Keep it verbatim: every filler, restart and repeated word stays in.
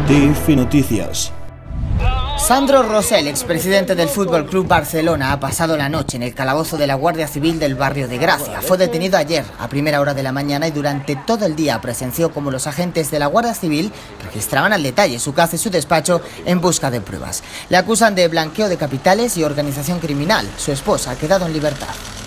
T F Noticias. Sandro Rosell, expresidente del Fútbol Club Barcelona, ha pasado la noche en el calabozo de la Guardia Civil del barrio de Gracia. Fue detenido ayer a primera hora de la mañana y durante todo el día presenció cómo los agentes de la Guardia Civil registraban al detalle su casa y su despacho en busca de pruebas. Le acusan de blanqueo de capitales y organización criminal. Su esposa ha quedado en libertad.